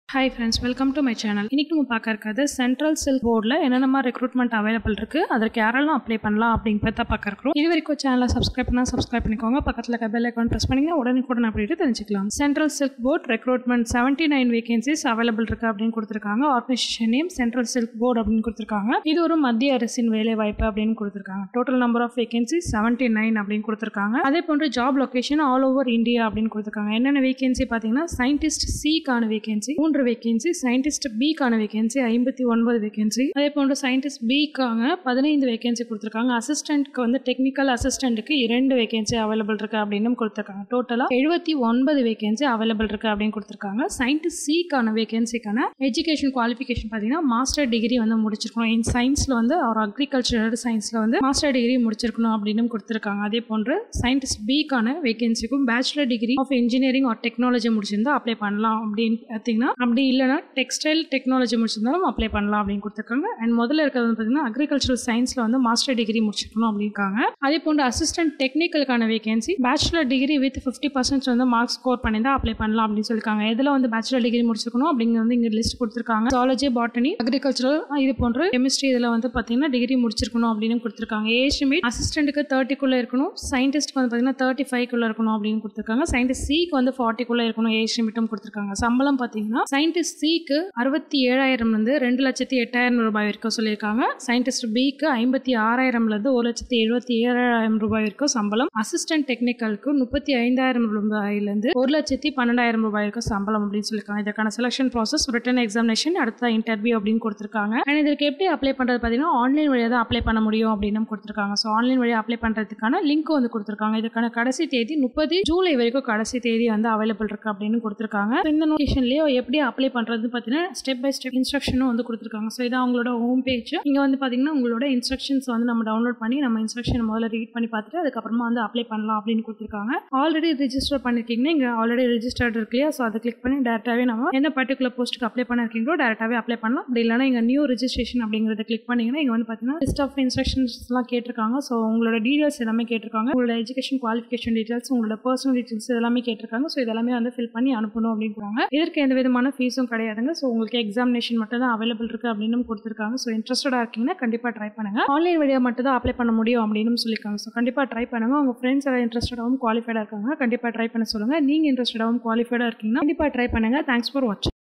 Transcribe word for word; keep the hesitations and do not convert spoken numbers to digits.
Hi friends, welcome to my channel. இன்னைக்கு நம்ம பார்க்க இருக்கிறது சென்ட்ரல் சில்க் போர்டில் என்னென்ன ரெக்ரூட்மெண்ட் அவைலபிள் இருக்கு, அதற்கு யாரெல்லாம் அப்ளை பண்ணலாம் அப்படிங்கிறத பார்க்க இருக்கிறோம். இது வரைக்கும் சேனலை சப்ஸ்கிரைப் பண்ணா சப்ஸ்கிரைப் பண்ணிக்கோங்க. பக்கத்தில் இருக்க பெல் ஐகான் பிரஸ் பண்ணீங்கன்னா உடனுக்குடன் அப்படிட்டு தெரிஞ்சுக்கலாம். Central silk board recruitment seventy nine vacancies available இருக்கு அப்படின்னு கொடுத்துருக்காங்க. Organisation name central silk board அப்படின்னு கொடுத்துருக்காங்க. இது ஒரு மத்திய அரசின் வேலை வாய்ப்பு அப்படின்னு கொடுத்துருக்காங்க. Total number of vacancies seventy nine அப்படின்னு கொடுத்துருக்காங்க. அதே போன்று job location all over India அப்படின்னு கொடுத்துருக்காங்க. என்னென்ன வேகன்சி பார்த்தீங்கன்னா சயின்டிஸ்ட் சிக்கான வேகன்சி மூன்று வேகன்சி, சயின்டிஸ்ட் பிக்கான வேகன்சி ஐம்பத்தி ஒன்பது வேகன்சி, அதே போன்று சயின்டிஸ்ட் பிக்காக பதினைந்து வேகன்சி கொடுத்துருக்காங்க. அசிஸ்டன்ட்க்கு வந்து டெக்னிக்கல் அசிஸ்டன்ட்டுக்கு இரண்டு வேகன்சி அவைலபிள் இருக்கு அப்படின்னு கொடுத்துருக்காங்க. டோட்டலா எழுபத்தி ஒன்பது வேகன்சி அவைலபிள் இருக்கு அப்படின்னு கொடுத்துருக்காங்க. சயின்டிஸ்ட் சிக்கான வேகன்சிக்கான எஜுகேஷன் குவாலிஃபிகேஷன் பார்த்தீங்கன்னா மாஸ்டர் டிகிரி வந்து முடிச்சிருக்கணும். இன் சயின்ஸ்ல வந்து ஒரு அக்ரிகல்ச்சரல் சயின்ஸ்ல வந்து மாஸ்டர் டிகிரி முடிச்சிருக்கணும் அப்படின்னு கொடுத்துருக்காங்க. அதே போன்று சயின்டிஸ்ட் பிக்கான வேகன்சிக்கும் bachelor degree of engineering or technology முடிச்சிருந்தா அப்ளை பண்ணலாம் அப்படின்னு பார்த்தீங்கன்னா, அப்படி இல்லைனா டெக்ஸ்டைல் டெக்னாலஜி முடிச்சிருந்தாலும் அப்ளை பண்ணலாம் அப்படின்னு கொடுத்துருக்காங்க. அண்ட் முதல்ல இருக்கிறது வந்து பார்த்தீங்கன்னா அக்ரிகல்ச்சரல் சயின்ஸ்ல வந்து மாஸ்டர் டிகிரி முடிச்சிருக்கணும் அப்படின்றாங்க. அதே போன்று அசிஸ்டன்ட் டெக்னிக்கலுக்கான vacancy bachelor degree with fifty percent வந்து மார்க்ஸ் ஸ்கோர் பண்ணியிருந்தா அப்ளை பண்ணலாம் அப்படின்னு சொல்லியிருக்காங்க. இதில் வந்து பேச்சுலர் டிகிரி முடிச்சிருக்கணும் அப்படிங்கிறது வந்து இங்கே லிஸ்ட் கொடுத்துருக்காங்க. ஜுவாலஜி, பாட்டனி, அக்ரிகல்ச்சரல் இது போன்ற கெமிஸ்ட்ரி இதில் வந்து பார்த்தீங்கன்னா டிகிரி முடிச்சிருக்கணும் அப்படின்னு கொடுத்துருக்காங்க. ஏஜ் லிமிட் அசிஸ்டன்ட்டுக்கு தேர்ட்டிக்குள்ள இருக்கணும், சயின்டிஸ்ட்க்கு வந்து பார்த்தீங்கன்னா தேர்ட்டி ஃபைவ்க்குள்ள இருக்கணும் அப்படின்னு கொடுத்துருக்காங்க. சயின்டிஸ்ட் சிக்கு வந்து ஃபார்ட்டிக்குள்ள இருக்கணும் ஏஜ் லிமிட்டும் கொடுத்துருக்காங்க. சம்பளம் பார்த்தீங்கன்னா சயின்டிஸ்ட் சிக்கு அறுபத்தி ஏழாயிரம் இருந்து ரெண்டு லட்சத்தி எட்டாயிரம் ரூபாய் வரைக்கும் சொல்லியிருக்காங்க. சயின்டிஸ்ட் பிக்கு ஐம்பத்தி ஆறாயிரம்ல இருந்து ஒரு லட்சத்தி எழுபத்தி ஏழாயிரம் ரூபாய் வரைக்கும் சம்பளம். அசிஸ்டன்ட் டெக்னிக்கலுக்கு முப்பத்தி ஐந்தாயிரம் ரூபாயிலிருந்து ஒரு லட்சத்தி பன்னெண்டாயிரம் ரூபாய் வரைக்கும் சம்பளம் அப்படின்னு சொல்லியிருக்காங்க. இதற்கான செலக்ஷன் ப்ராசஸ் ரிட்டன் எக்ஸாமினேஷன், அடுத்த இன்டர்வியூ அப்படின்னு கொடுத்துருக்காங்க. அண்ட் இதற்கு எப்படி அப்ளை பண்றது பார்த்தீங்கன்னா ஆன்லைன் வழியாக தான் அப்ளை பண்ண முடியும் அப்படின்னு கொடுத்துருக்காங்க. ஸோ ஆன்லைன் வழியாக அப்ளை பண்றதுக்கான லிங்க் வந்து கொடுத்துருக்காங்க. இதுக்கான கடைசி தேதி முப்பது ஜூலை வரைக்கும் கடைசி தேதி வந்து அவைலபிள் இருக்கு அப்படின்னு கொடுத்துருக்காங்க. இந்த நோட்டிஃபிகேஷன்லயே எப்படி அப்ளை பண்றது பார்த்தீங்கன்னா ஸ்டெப் பை ஸ்டெப் இன்ஸ்ட்ரக்ஷனும் வந்து கொடுத்துருக்காங்க. ஸோ இதான் அவங்களோட ஹோம் பேஜ். இங்கே வந்து பார்த்தீங்கன்னா உங்களோட இன்ஸ்ட்ரக்ஷன்ஸ் வந்து நம்ம டவுன்லோட் பண்ணி நம்ம இன்ஸ்ட்ரக்ஷன் முதல்ல ரீட் பண்ணி பார்த்துட்டு அதுக்கப்புறமா வந்து அப்ளை பண்ணலாம் அப்படின்னு கொடுத்துருக்காங்க. ஆல்ரெடி ரிஜிஸ்டர் பண்ணிருக்கீங்கன்னா இங்கே ஆல்ரெடி ரிஜிஸ்டர்ட் இருக்கு இல்லையா, ஸோ அதை கிளிக் பண்ணி டேரக்டாகவே நம்ம எந்த பர்டிகுலர் போஸ்ட்டுக்கு அப்ளை பண்ணிருக்கீங்களோ டேரக்டாகவே அப்ளை பண்ணலாம். அப்படி இல்லைனா இங்கே நியூ ரிஜிஸ்ட்ரேஷன் அப்படிங்கிறத கிளிக் பண்ணிங்கன்னா இங்கே வந்து பார்த்தீங்கன்னா லிஸ்ட் ஆஃப் இன்ஸ்ட்ரக்ஷன்ஸ்லாம் கேட்டிருக்காங்க. ஸோ உங்களோட டீடைல்ஸ் எல்லாமே கேட்டிருக்காங்க. உங்களோட எஜுகேஷன் குவாலிஃபிகேஷன் டீடைல்ஸ், உங்களோட பர்சனல் டீடைல்ஸ் எல்லாமே கேட்டிருக்காங்க. ஸோ இதெல்லாமே வந்து ஃபில் பண்ணி அனுப்பணும் அப்படிங்கிறாங்க. இதற்கு எந்த விதமான ஃபீஸும் கிடையாதுங்க. ஸோ உங்களுக்கு எக்ஸாமினேஷன் மட்டும் தான் அவைலபிள் இருக்கு அப்படின்னு கொடுத்துருக்காங்க. ஸோ இன்ட்ரெஸ்டடா இருக்கீங்கன்னா கண்டிப்பாக ட்ரை பண்ணுங்க. ஆன்லைன் வழியாக மட்டும் தான் அப்ளை பண்ண முடியும் அப்படின்னு சொல்லியிருக்காங்க. ஸோ கண்டிப்பாக ட்ரை பண்ணுங்க. உங்க ஃப்ரெண்ட்ஸ் எல்லாம் இன்ட்ரெஸ்டடாகவும் குவாலிஃபைடாக இருக்காங்க, கண்டிப்பாக ட்ரை பண்ண சொல்லுங்க. நீங்க இன்ட்ரெஸ்டடாகவும் குவாலிஃபைடாக இருக்கீங்கன்னா கண்டிப்பாக ட்ரை பண்ணுங்க. தேங்க்ஸ் ஃபார் வாட்சிங்.